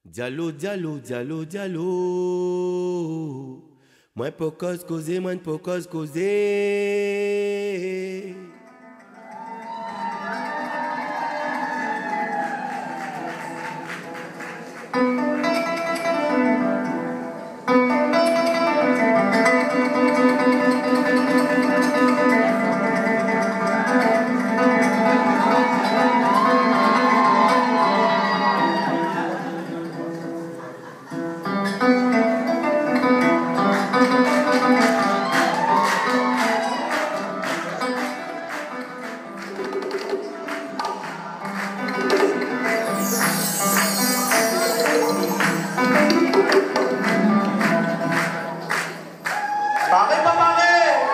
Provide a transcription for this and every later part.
Diallo, diallo, diallo, diallo. Moins pour causer, moins pour causer. Parlez, pas parlez.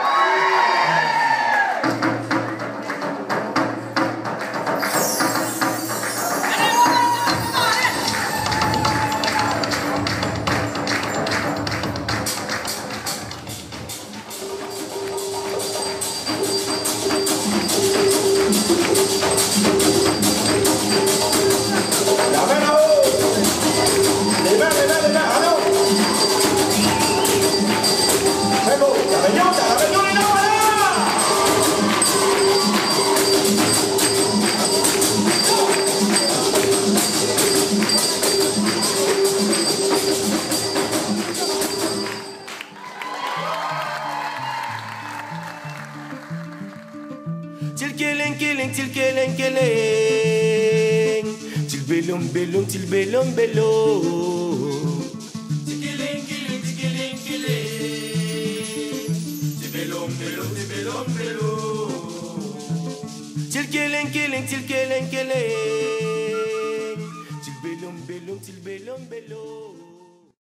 La main là-haut. Les mains, allô. C'est beau, la réunion est là, voilà. Til killing, killing, til killing, killing. Til bellum, bellum, til bellum, bellum. Til killing, killing, til killing, killing. Til bellum, bellum, til bellum, bellum. Til killing, killing, til killing, killing. Til bellum, bellum, til bellum, bellum.